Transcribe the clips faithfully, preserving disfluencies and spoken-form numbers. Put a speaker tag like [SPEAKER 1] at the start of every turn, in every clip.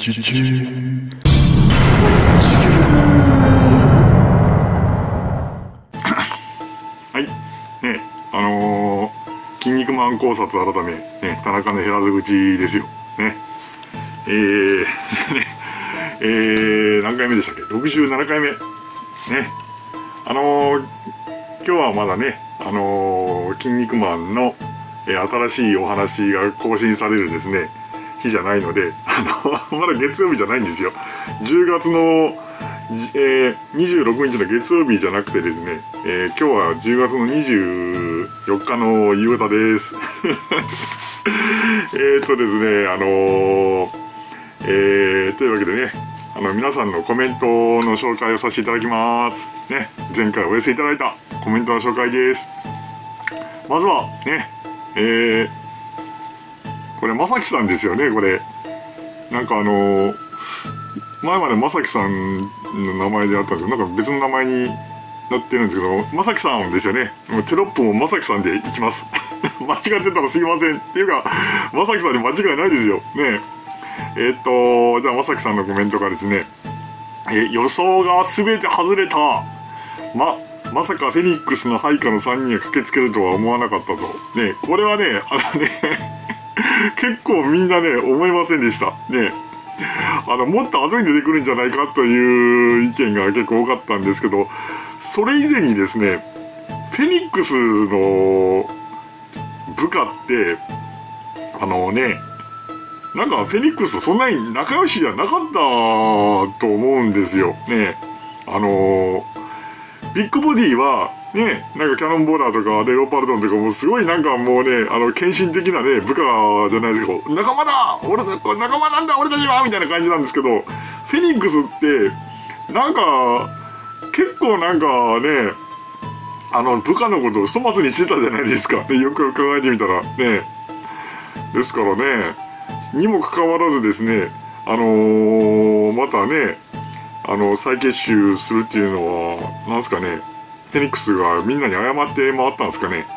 [SPEAKER 1] チチチはいね、あのー、筋肉マン考察改め、ね、田中の減らず口ですよね。えー、ねえー、何回目でしたっけ、ろくじゅうななかいめね。あのー、今日はまだね、あのー、筋肉マンの、えー、新しいお話が更新されるですね日じゃないので、あのまだ月曜日じゃないんですよ。じゅうがつの、えー、にじゅうろくにちの月曜日じゃなくてですね、えー、今日はじゅうがつのにじゅうよっかの夕方です。えっとですね、あのー、えー、というわけでね、あの皆さんのコメントの紹介をさせていただきますね。前回お寄せいただいたコメントの紹介です。まずはね、えー、これまさきさんですよね。これなんかあのー、前までまさきさんの名前であったんですけど、なんか別の名前になってるんですけど、まさきさんですよね。テロップもまさきさんでいきます。間違ってたらすいませんっていうか、まさきさんに間違いないですよね。えー、っとじゃあまさきさんのコメントがですね、え予想が全て外れた。ままさかフェニックスの配下のさんにんが駆けつけるとは思わなかったぞ。ね、これはね、あのね結構みんなね、思いませんでした。ね、あの、もっと後に出てくるんじゃないかという意見が結構多かったんですけど、それ以前にですね、フェニックスの部下って、あのね、なんかフェニックスとそんなに仲良しじゃなかったと思うんですよ。ね、あのビッグボディはね、なんかキャノンボーラーとかレオパルドンとかもすごいなんかもうね、あの献身的なね部下じゃないですけど、仲間だ俺た仲間なんだ俺たちはみたいな感じなんですけど、フェニックスってなんか結構なんかね、あの部下のことを粗末にしてたじゃないですか、ね、よく考えてみたらね。ですからね、にもかかわらずですね、あのー、またね、あの再結集するっていうのはなんすかね、フェニックスがみんなに謝って回ったんですかね。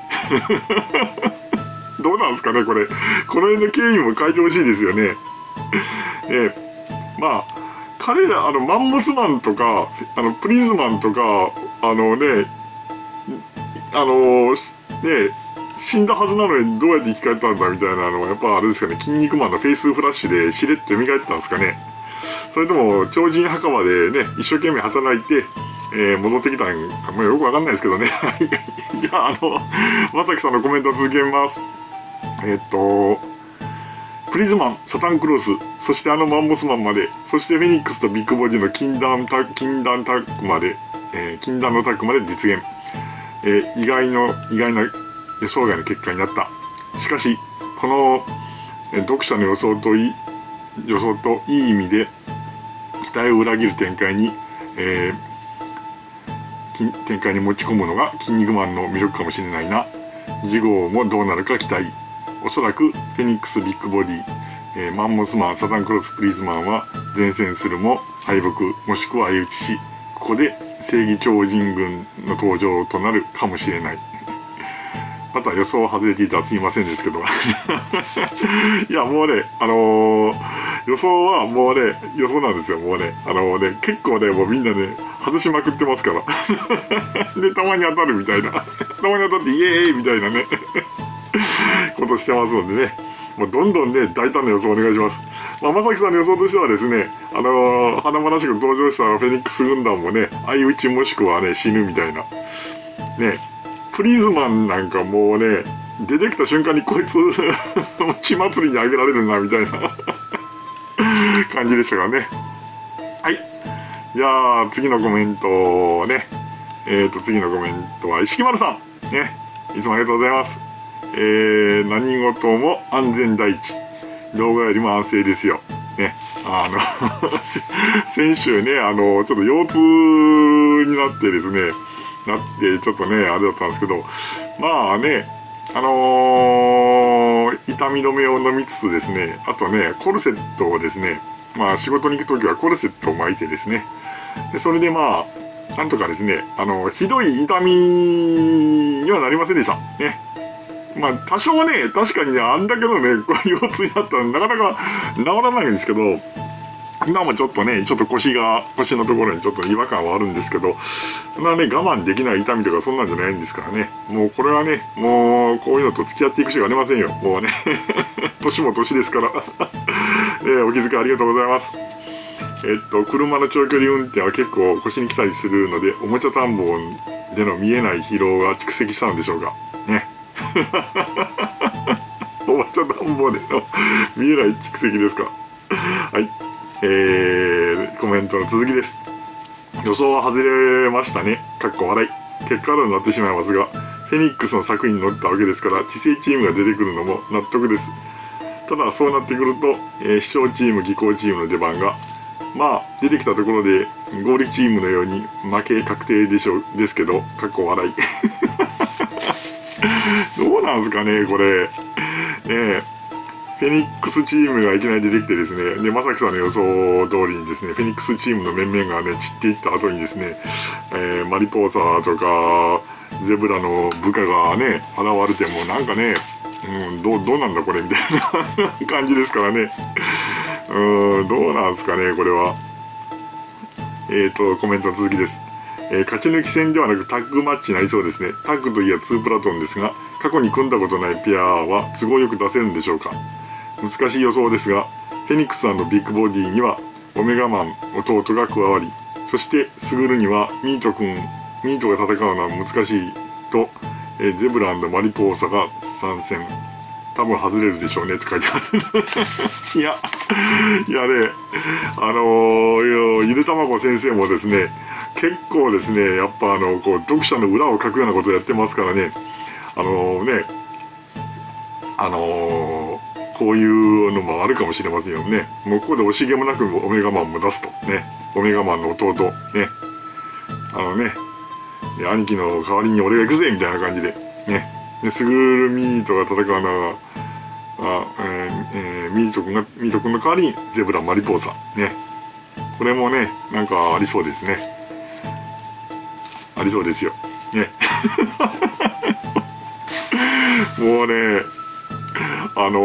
[SPEAKER 1] どうなんですかね、これ。この辺の経緯も書いてほしいですよね。えまあ彼ら、あのマンモスマンとかあのプリズマンとか、あのねあのね死んだはずなのにどうやって生き返ったんだみたいなのはやっぱあれですかね、筋肉マンのフェイスフラッシュでしれっと蘇ったんですかね。それとも超人墓場でね一生懸命働いて、えー、戻ってきたんかもよくわかんないですけどね。じゃあ、あのまさきさんのコメントを続けます。えー、っとプリズマン、サタンクロス、そしてあのマンモスマンまで、そしてフェニックスとビッグボディの禁断タ禁断タッグまで、えー、禁断のタッグまで実現、えー、意外の意外な予想外の結果になった。しかしこの、えー、読者の予想といい予想といい意味で期待を裏切る展開に、えー、展開に持ち込むのが筋肉マンの魅力かもしれないな。次号もどうなるか期待。おそらくフェニックス、ビッグボディ、えー、マンモスマン、サタンクロス、プリズマンは前線するも敗北もしくは相打ちし、ここで正義超人軍の登場となるかもしれない。また予想外れていたらすいませんですけどいやもうね、あのー、予想はもうね予想なんですよ。もうね、あのー、ね結構ねもうみんなね外しまくってますからでたまに当たるみたいなたまに当たってイエーイみたいなねことしてますのでね、もうどんどんね大胆な予想お願いします。まあ、まさきさんの予想としてはですね、あのー、華々しく登場したフェニックス軍団もね相打ちもしくはね死ぬみたいなね。プリズマンなんかもうね出てきた瞬間にこいつ血祭りにあげられるなみたいな感じでしたからね。はい、じゃあ次のコメントね、えーと次のコメントは石木丸さんね、いつもありがとうございます。えー、何事も安全第一、動画よりも安静ですよね。あの先週ね、あのちょっと腰痛になってですねなってちょっとねあれだったんですけど、まあね、あのー、痛み止めを飲みつつですね、あとねコルセットをですね、まあ仕事に行く時はコルセットを巻いてですね、でそれでまあなんとかですね、あのひどい痛みにはなりませんでしたね。まあ多少ね確かにねあんだけのね腰痛になったらなかなか治らないんですけど、 今もちょっとね、ちょっと腰が、腰のところにちょっと違和感はあるんですけど、そんなね、我慢できない痛みとかそんなんじゃないんですからね。もうこれはね、もうこういうのと付き合っていくしかありませんよ。もうね、年も年ですから。えー、お気遣いありがとうございます。えっと、車の長距離運転は結構腰に来たりするので、おもちゃ田んぼでの見えない疲労が蓄積したのでしょうか。ね。おもちゃ田んぼでの見えない蓄積ですか。はい。えー、コメントの続きです。予想は外れましたね。かっこ笑い。結果論になってしまいますが、フェニックスの作品に乗ったわけですから、知性チームが出てくるのも納得です。ただ、そうなってくると、えー、視聴チーム、技巧チームの出番が、まあ、出てきたところで、合理チームのように負け確定でしょう、ですけど、かっこ笑い。どうなんすかね、これ。ねえ。フェニックスチームがいきなり出てきてですね、で、まさきさんの予想通りにですね、フェニックスチームの面々がね、散っていった後にですね、えー、マリポーサーとか、ゼブラの部下がね、現れてもなんかね、うん、どう、どうなんだこれみたいな感じですからね。うーん、どうなんすかね、これは。えーと、コメントの続きです。えー、勝ち抜き戦ではなくタッグマッチになりそうですね。タッグといえばツープラトンですが、過去に組んだことないペアは都合よく出せるんでしょうか。難しい予想ですが、フェニックス&ビッグボディにはオメガマン弟が加わり、そしてスグルにはミート君、ミートが戦うのは難しいと、えー、ゼブラ&マリポーサが参戦。多分外れるでしょうねって書いてます。いや、いやね、あのー、ゆでたまご先生もですね、結構ですね、やっぱあの、こう、読者の裏を書くようなことをやってますからね、あのー、ね、あのー、こういうのもあるかもしれませんよね。もうここで惜しげもなくオメガマンも出すと。ね。オメガマンの弟。ね。あのね、兄貴の代わりに俺が行くぜみたいな感じで。ね。で、スグルミートが戦うのは、あえーえー、ミート君が、ミート君の代わりにゼブラ、マリポーサ。ね。これもね、なんかありそうですね。ありそうですよ。ね。もうね、あの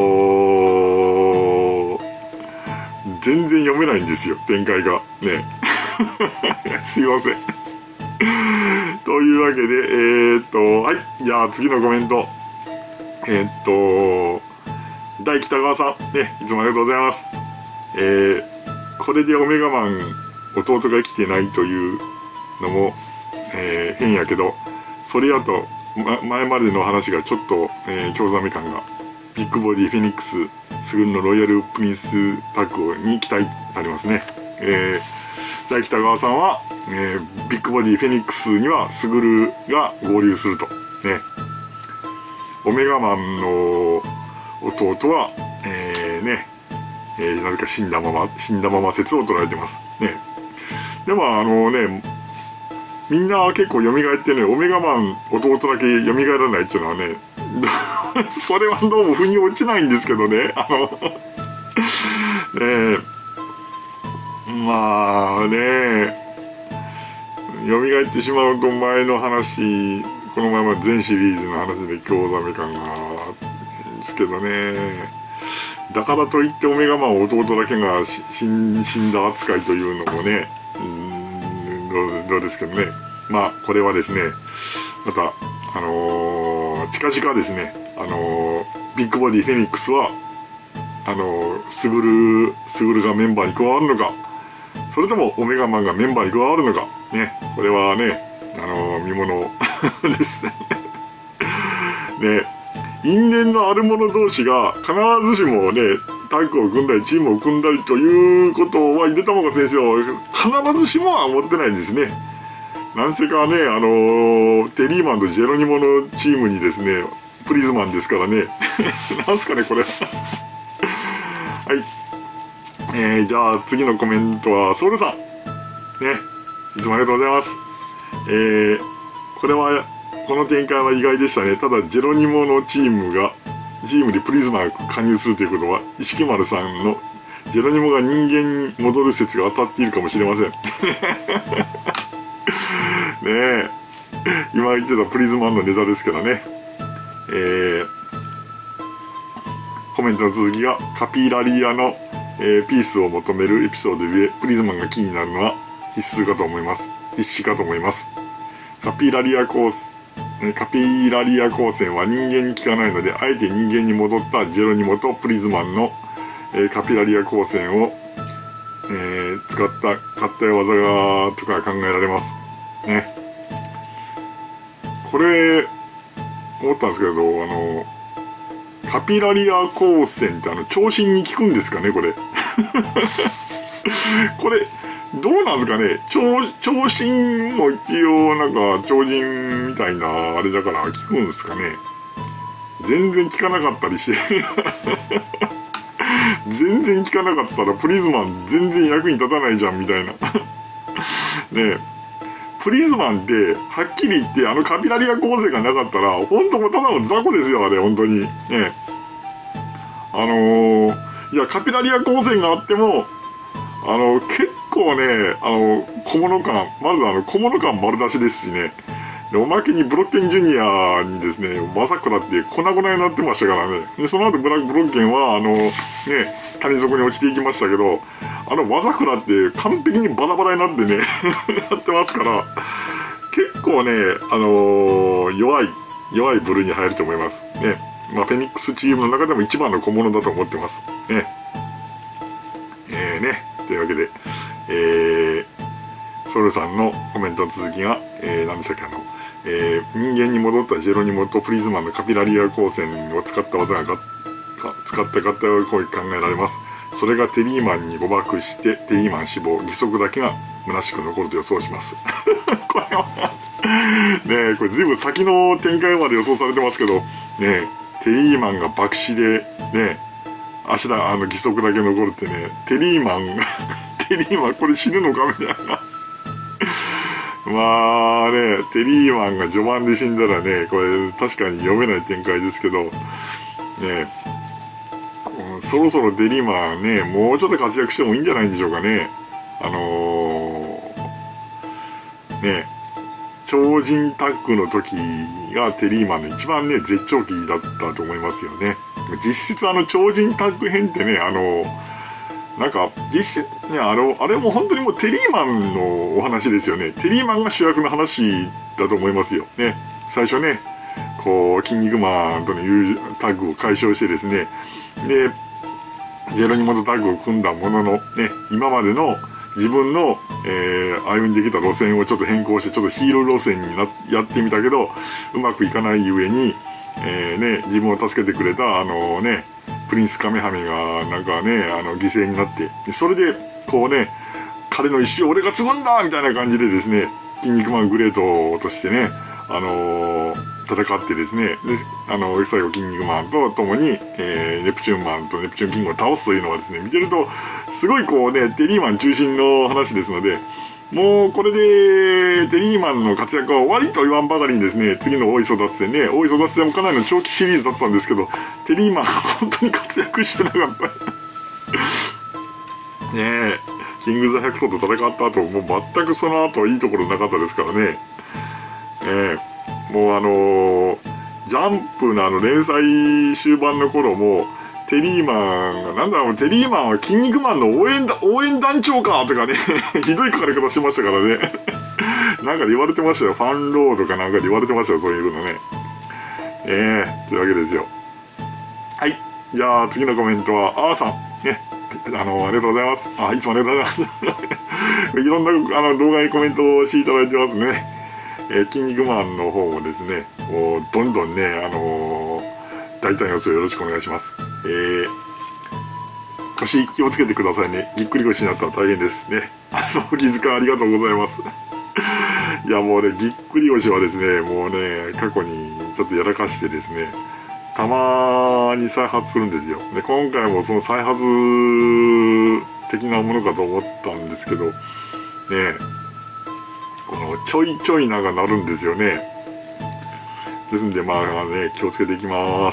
[SPEAKER 1] ー、全然読めないんですよ、展開が。ね。すいません。というわけで、えー、っと、はい。じゃあ次のコメント。えー、っと、大北川さん。ね、いつもありがとうございます。えー、これでオメガマン、弟が生きてないというのも、えー、変やけど、それやと、ま、前までの話がちょっと、えー、興ざめ感が。ビッグボディ、フェニックス、スグルのロイヤルプリンスタッグに期待になりますね。えー、大北川さんは、えー、ビッグボディ、フェニックスにはスグルが合流すると。ね。オメガマンの弟は、えー、ね、えー、なぜか死んだまま、死んだまま説を捉えてます。ね。でも、あのね、みんな結構蘇ってね、オメガマン弟だけ蘇らないっていうのはね、それはどうも腑に落ちないんですけどね。あの、ねえ、まあね、蘇ってしまうと前の話、この前まで全シリーズの話で興ざめ感があるんですけどね。だからといってオメガマン弟だけが死んだ扱いというのもね、うーん、どう、どうですけどね。まあ、これはですね、また、あのー、近々ですね、あのー、ビッグボディフェニックスは、あのー、スグル、スグルがメンバーに加わるのか、それともオメガマンがメンバーに加わるのか、ね、これはね、あのー、見ものです。ね、因縁のある者同士が必ずしもね、タッグを組んだり、チームを組んだりということは、ゆでたまご先生は必ずしもは思ってないんですね。なんせかね、あのー、テリーマンとジェロニモのチームにですね、プリズマンですからね。なんすかね、これ。はい。えー、じゃあ次のコメントは、ソウルさん。ね。いつもありがとうございます。えー、これは、この展開は意外でしたね。ただ、ジェロニモのチームが、チームにプリズマが加入するということは、石木丸さんのジェロニモが人間に戻る説が当たっているかもしれません。ねえ、今言ってたプリズマンのネタですからね。えー、コメントの続きが、カピラリアのえー、ピースを求めるエピソードゆえ、プリズマンがキーになるのは必須かと思います。必須かと思います。カピラリア光、カピラリア光線は人間に効かないので、あえて人間に戻ったジェロニモとプリズマンの、えー、カピラリア光線を、えー、使った合体技がとか考えられます。ね。これ、思ったんですけど、あの、カピラリア光線ってあの、聴診に効くんですかね、これ。これ、どうなんですかね、聴、聴診も一応なんか、超人みたいなあれだから効くんですかね。全然効かなかったりして。全然効かなかったら、プリズマン全然役に立たないじゃん、みたいな。ねえ。プリズマンって、はっきり言って、あのカピラリア光線がなかったら、ほんともうただの雑魚ですよ、あれ、ほんとに。ね。あのー、いや、カピラリア光線があっても、あの、結構ね、あの、小物感、まずあの、小物感丸出しですしね。で、おまけにブロッケンジュニアにですね、わざくらって粉々になってましたからね。で、その後ブラブロッケンは、あの、ね、谷底に落ちていきましたけど、あのわざくらって完璧にバラバラになってね、やってますから、結構ね、あのー、弱い、弱い部類に入ると思います。ね。まあ、フェニックスチームの中でも一番の小物だと思ってます。ね。えーね、というわけで、えー、ソルさんのコメントの続きが、えー、何でしたっけ、あの、えー、人間に戻ったジェロニモとプリズマンのカピラリア光線を使った技がか使った合体攻撃考えられます。それがテリーマンに誤爆してテリーマン死亡、義足だけが虚しく残ると予想します。これはねえ、これずいぶん先の展開まで予想されてますけど、ねえ、テリーマンが爆死で、ねえ、足だ、あの義足だけ残るってね、テリーマンテリーマンこれ死ぬのかみたいな。まあね、テリーマンが序盤で死んだらね、これ確かに読めない展開ですけど、ねえ、そろそろテリーマンね、もうちょっと活躍してもいいんじゃないんでしょうかね。あのー、ね、超人タッグの時がテリーマンの一番ね、絶頂期だったと思いますよね。実質あの超人タッグ編ってね、あのー、なんか、実質ね、あの、あれも本当にもうテリーマンのお話ですよね。テリーマンが主役の話だと思いますよ。ね。最初ね、こう、筋肉マンとのタッグを解消してですね、で、ジェロニモとタッグを組んだものの、ね、今までの自分の、えー、歩んできた路線をちょっと変更して、ちょっとヒーロー路線になやってみたけど、うまくいかないゆえに、えー、ね、自分を助けてくれた、あのね、プリンスカメハメがなんかね、あの犠牲になって、でそれでこうね、彼の意思を俺が継ぐんだみたいな感じでですね、筋肉マングレートとしてね、あのー、戦ってですね、であの最後筋肉マンと共に、えー、ネプチューンマンとネプチューンキングを倒すというのはですね、見てるとすごいこうね、テリーマン中心の話ですので、もうこれでテリーマンの活躍は終わりと言わんばかりにですね、次の大磯奪戦ね、大磯奪戦もかなりの長期シリーズだったんですけど、テリーマン本当に活躍してなかったねえ、キングザ・百頭と戦った後、もう全くその後いいところなかったですからね。ねえ、もうあのー、ジャンプのあの連載終盤の頃も、テリーマンが、なんだろう、テリーマンは筋肉マンの応援だ、応援団長かとかね、ひどい書かれ方してましたからね。なんかで言われてましたよ。ファンロードかなんかで言われてましたよ、そういうのね。ええー、というわけですよ。はい。じゃあ、次のコメントは、あーさん。ね。あの、ありがとうございます。あ、いつもありがとうございます。いろんなあの動画にコメントをしていただいてますね。えー、筋肉マンの方もですね、もうどんどんね、あのー、大胆予想よろしくお願いします。えー、腰気をつけてくださいね。ぎっくり腰になったら大変ですね。あの、お気遣いありがとうございます。いや、もうね、ぎっくり腰はですね、もうね、過去にちょっとやらかしてですね、たまに再発するんですよ。で、今回もその再発的なものかと思ったんですけど、ね、このちょいちょいながなるんですよね。ですんで、まあね、気をつけていきます。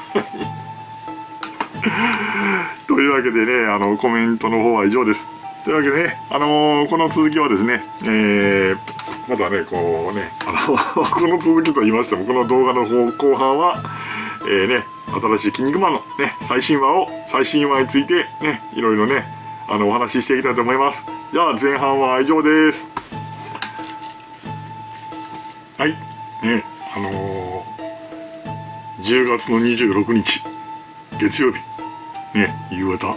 [SPEAKER 1] というわけでね、あの、コメントの方は以上です。というわけでね、あのー、この続きはですね、えー、またね、こうね、あの、この続きと言いましても、この動画の方後半は、えー、ね、 新しい筋肉マンのね、最新話を、最新話についてね、いろいろね、あの、お話ししていきたいと思います。じゃあ、前半は以上です。はい。ね、あのー、じゅうがつのにじゅうろくにち、月曜日、ね、夕方。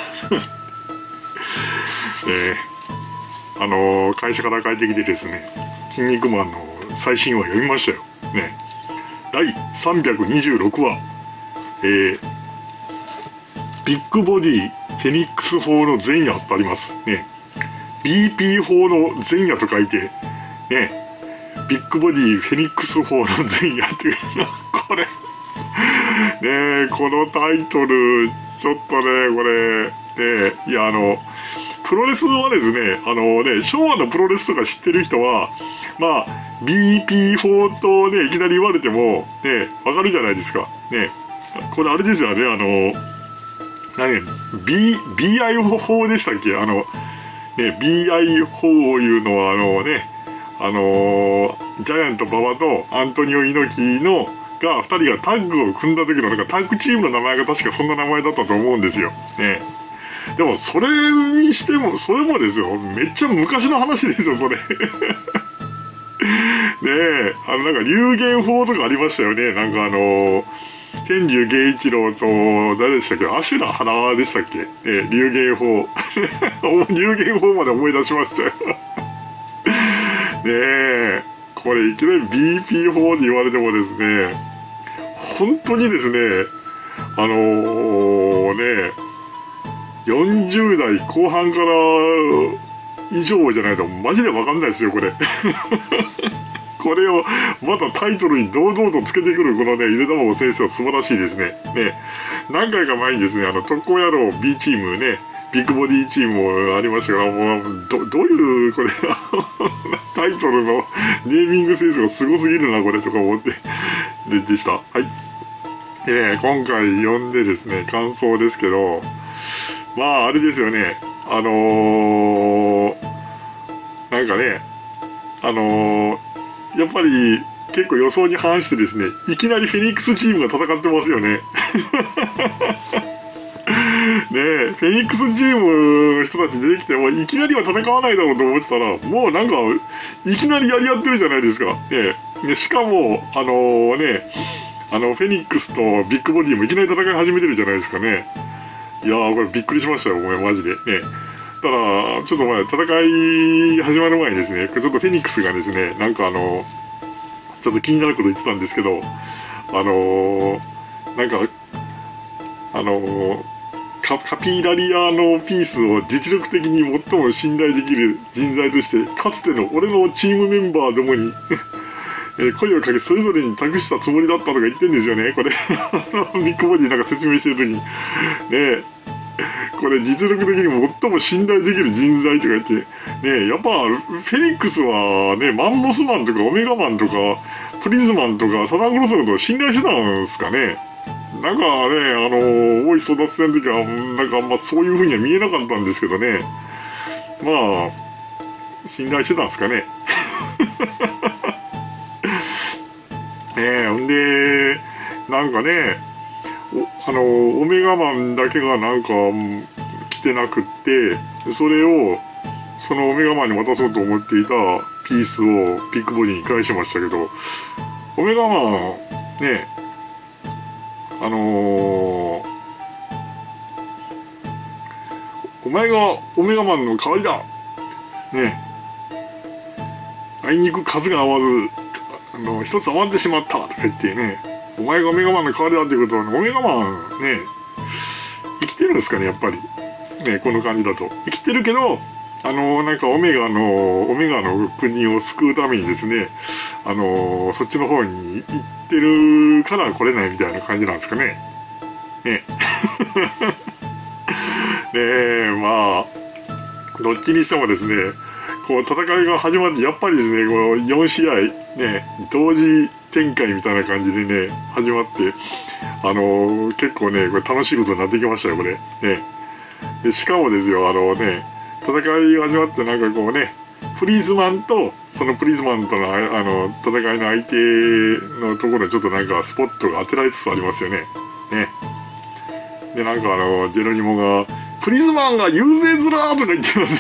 [SPEAKER 1] えー、あのー、会社から帰ってきてですね、筋肉マンの最新話読みましたよ。ね。だいさんびゃくにじゅうろくわ、えー、ビッグボディフェニックス法の前夜とありますね。ビーピー 法の前夜と書いて、ね、ビッグボディフェニックス法の前夜っていうの、これ、ね、このタイトル、ちょっとね、これ、ね、いや、あの、プロレスはですね、あのね、昭和のプロレスとか知ってる人は、まあ、ビーピー 法とね、いきなり言われても、ね、わかるじゃないですか。ね、これあれですよね、あの、何や、B、ビーアイ 法でしたっけ、あの、ね、ビーアイ 法をいうのは、あのね、あのー、ジャイアント馬場とアントニオ猪木のがふたりがタッグを組んだ時のなんかタッグチームの名前が確かそんな名前だったと思うんですよ。ね。でもそれにしても、それもですよ、めっちゃ昔の話ですよ、それ。ねえ、あのなんか流言法とかありましたよね。なんかあのー、天竜源一郎と誰でしたっけ、アシュラ花でしたっけ、ね、流言法。流言法まで思い出しましたよ。ねえ、これいきなり ビーピー 法に言われてもですね、本当にですね、あのー、ね、よんじゅうだいこう半から以上じゃないとマジでわかんないですよ、これ。これをまたタイトルに堂々とつけてくるこのね、ゆで卵先生は素晴らしいですね。ね、何回か前にですね、あの、特攻野郎 B チームね、ビッグボディチームもありましたが、もう、ど、どういう、これ、タイトルのネーミングセンスがすごすぎるな、これ、とか思って、で、でした。はい。でね、今回読んでですね、感想ですけど、まあ、あれですよね、あのー、なんかね、あのー、やっぱり、結構予想に反してですね、いきなりフェニックスチームが戦ってますよね。ねえ、フェニックスチームの人たち出てきても、いきなりは戦わないだろうと思ってたら、もうなんか、いきなりやり合ってるじゃないですか。ねえ、でしかも、あのー、ね、あの、フェニックスとビッグボディもいきなり戦い始めてるじゃないですかね。いやー、これびっくりしましたよ、ごめん、マジで。ね。ただ、ちょっと前、戦い始まる前にですね、ちょっとフェニックスがですね、なんかあの、ちょっと気になること言ってたんですけど、あのー、なんか、あのー、カ, カピラリアのピースを実力的に最も信頼できる人材として、かつての俺のチームメンバーどもにえ声をかけ、それぞれに託したつもりだったとか言ってるんですよね、これ。ビッグボディなんか説明してるときに。ねえ。これ実力的に最も信頼できる人材とか言って、ね、やっぱフェニックスはね、マンモスマンとかオメガマンとかプリズマンとかサタンクロスのことを信頼してたんですかね。なんかね、あの、大井争奪戦の時は、なんかあんまそういう風には見えなかったんですけどね。まあ、信頼してたんですかね。ねえ、ほんで、なんかね、あの、オメガマンだけがなんか来てなくって、それを、そのオメガマンに渡そうと思っていたピースをビッグボディに返しましたけど、オメガマン、ね、あのー、お前がオメガマンの代わりだね、あいにく数が合わず、あの、一つ余ってしまったとか言ってね、お前がオメガマンの代わりだっていうことは、ね、オメガマンね、生きてるんですかね、やっぱり。ね、この感じだと。生きてるけど、あの、なんかオメガの、オメガの国を救うためにですね、あの、そっちの方に行ってるから来れないみたいな感じなんですかね。ね。ねえ、まあ、どっちにしてもですね、こう戦いが始まって、やっぱりですね、このよん試合、ね、同時展開みたいな感じでね、始まって、あのー、結構ね、これ楽しいことになってきましたよ、これ。ね。で、しかもですよ、あのね、戦いが始まってなんかこうね、プリズマンと、そのプリズマンとの、あの、戦いの相手のところにちょっとなんかスポットが当てられつつありますよね。 ね。で、なんかあの、ジェロニモが、プリズマンが優勢ずらーとか言ってます。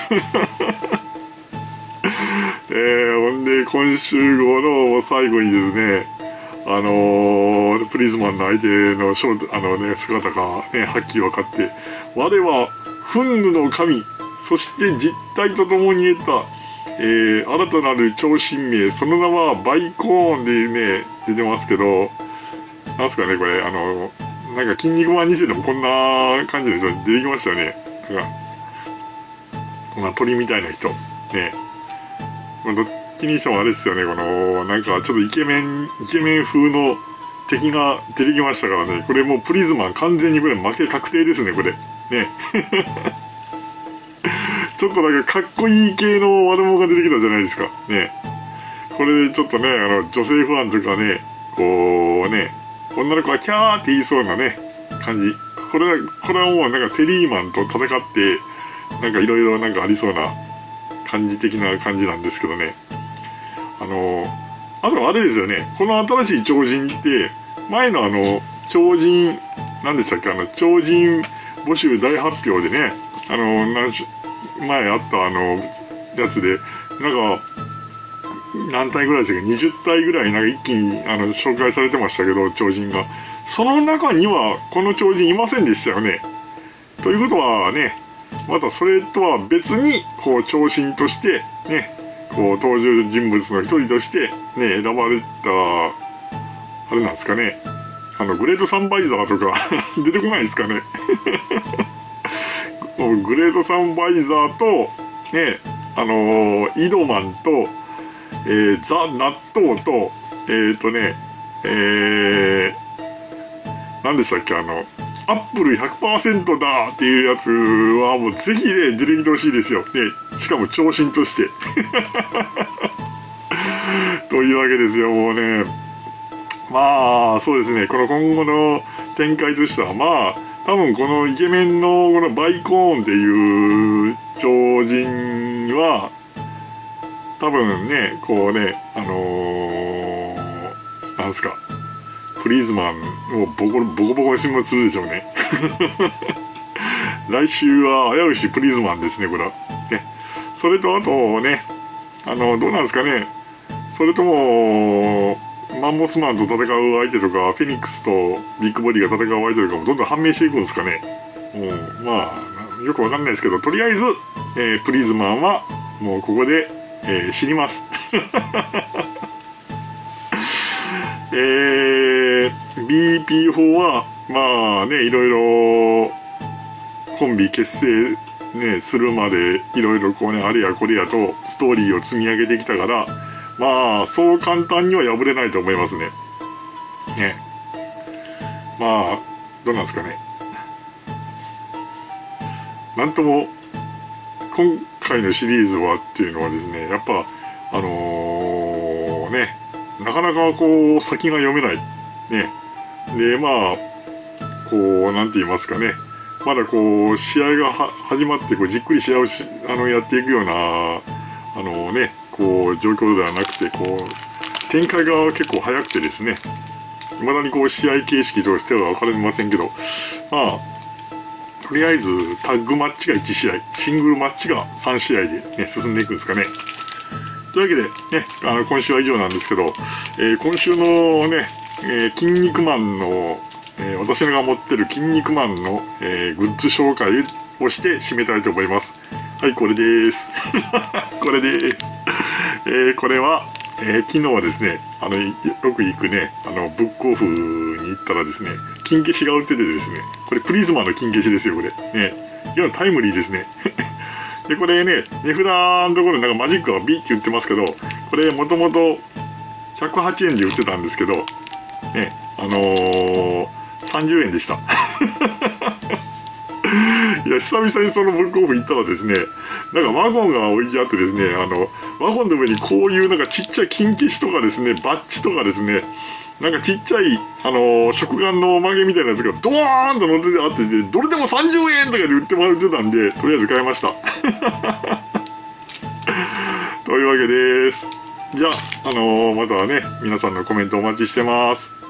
[SPEAKER 1] えー、ほんで、今週号の最後にですね、あのー、プリズマンの相手のショーあの、ね、姿が、ね、はっきり分かって、我は憤怒の神、そして実体とともに得た、えー、新たなる超新名、その名はバイコーンでね、出てますけど、なんすかね、これ、あの、なんか、筋肉マンに世でもこんな感じで出てきましたよね。なんか、まあ、鳥みたいな人。ね。どっちにしてもあれですよね、この、なんか、ちょっとイケメン、イケメン風の敵が出てきましたからね。これもうプリズマン完全にこれ負け確定ですね、これ。ね。ちょっとなんかかっこいい系の悪者が出てきたじゃないですか。ね。これでちょっとね、あの、女性ファンとかね、こうね、女の子はキャーって言いそうなね、感じ。これは、これはもうなんかテリーマンと戦って、なんかいろいろなんかありそうな感じ的な感じなんですけどね。あの、あとあれですよね、この新しい超人って、前のあの、超人、なんでしたっけ、あの、超人募集大発表でね、あの、前あったあの、やつで、なんか、何体ぐらいですか、にじゅったいぐらいなんか一気にあの紹介されてましたけど、超人が。その中にはこの超人いませんでしたよね。ということはね、またそれとは別に、こう、超人として、ね、こう、登場人物の一人として、ね、選ばれた、あれなんですかね、あの、グレートサンバイザーとか出てこないですかね。グレートサンバイザーと、ね、あのー、イドマンと、えー、ザ・納豆と、えっ、ー、とね、えー、何でしたっけ、あの、アップル ひゃくパーセント だっていうやつはもうぜひね、出てきてほしいですよ。ね、しかも長身として。というわけですよ、もうね。まあ、そうですね、この今後の展開としては、まあ、多分このイケメンのこのバイコーンっていう超人は、多分ね、こうね、あのー、なんすか、プリズマンをボコボコボコにするでしょうね。来週は危うしプリズマンですね、これは。ね。それとあとね、あの、どうなんですかね、それとも、マンモスマンと戦う相手とか、フェニックスとビッグボディが戦う相手とかもどんどん判明していくんですかね。もう、まあ、よくわかんないですけど、とりあえず、えー、プリズマンはもうここで、えー、死にます。えー、ビーピーフォー は、まあね、いろいろコンビ結成、ね、するまで、いろいろこうね、あれやこれやとストーリーを積み上げてきたから、まあ、そう簡単には破れないと思いますね。ね。まあ、どうなんですかね。なんとも、今回のシリーズはっていうのはですね、やっぱ、あのー、ね、なかなかこう、先が読めない。ね。で、まあ、こう、なんて言いますかね。まだこう、試合がは始まって、こう、じっくり試合をし、あの、やっていくような、あのね、こう、状況ではなくて、こう、展開が結構早くてですね、未だにこう、試合形式としては分かりませんけど、まあ、とりあえずタッグマッチがいち試合、シングルマッチがさん試合で、ね、進んでいくんですかね。というわけで、ね、あの今週は以上なんですけど、えー、今週のね、えー、筋肉マンの、えー、私が持ってる筋肉マンの、えー、グッズ紹介をして締めたいと思います。はい、これです。これです。えー、これは、えー、昨日はですね、あの、よく行くね、あの、ブックオフに行ったらですね、金消しが売っててですね、これプリズマの金消しですよ、これ。ね。いや、タイムリーですね。で、これね、値札のところになんかマジックがビーって言ってますけど、これもともとひゃくはちえんで売ってたんですけど、ね、あのー、さんじゅうえんでした。いや、久々にそのブックオフ行ったらですね、なんかワゴンが置いてあってですね、あの、ワゴンの上にこういうなんかちっちゃい金消しとかですね、バッジとかですね、なんかちっちゃい、あのー、食玩のおまけみたいなやつがドーンと乗っててあってて、どれでもさんじゅうえんとかで売ってもらってたんで、とりあえず買いました。というわけです。じゃあ、あのー、またね、皆さんのコメントお待ちしてます。